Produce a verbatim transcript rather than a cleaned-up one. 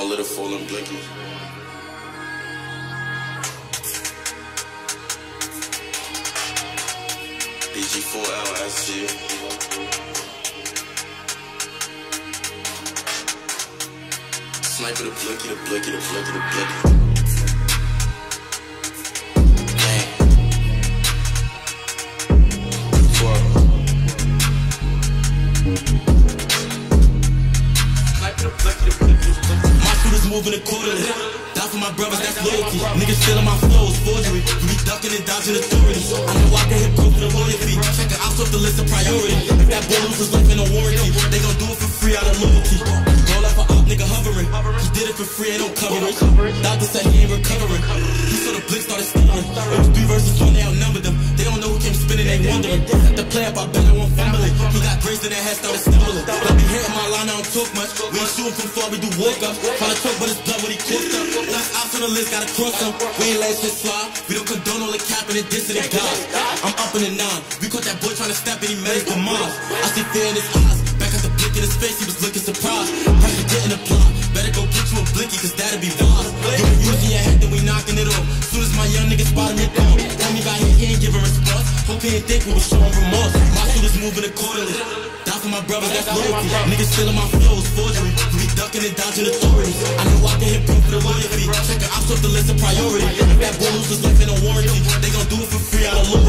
little fallen Blixky. D G four L S G. Sniper the Blixky, the Blixky, the Blixky, the Blixky. Moving accordingly. Die for my brothers, that's loyalty. Niggas stealing my flows, forgery. We be ducking and dodging authorities. I know I can hit pro for the loyalty. Check it out off the list of priority. If that boy loses life in a warranty, they gon' do it for free out of loyalty. Roll up for op, nigga hoverin. He did it for free, ain't no coverage. Doctor said he ain't recovering. He saw the blick started stealing. It was three versus one, they outnumbered them. They don't know who came spinning, they wonderin. The play up, I bet I won't fumble it. He got grazed in that head, started stumbling. Let me hit my line, I don't talk much. We ain't shooting from far, we do walk up. Tryna talk, but it's blood when he cooked up. Last ops on the list, gotta cross them. We ain't let shit slide. We don't condone all the capping and dissing and God. I'm up in the nine. We caught that boy tryna step and he met his demise. I see fear in his eyes. Back at the blick in his face, he was looking surprised. Pressure getting applied. Better go get you a Blixky, cause that'll be wise. You been using your head, then we knocking it off. Soon as my young nigga spotted me down. Tell me about him, he ain't giving response. Hope he ain't think we was showing remorse. My shooters moving accordingly. Die for my brothers, that's loyalty. Niggas stealing my flows, forgery. We be ducking and dodging authorities. I know I can hit pro for the loyalty. Check it out off the list of priority. If that boy loses life in a warranty, they gon' do it for free out of loyalty.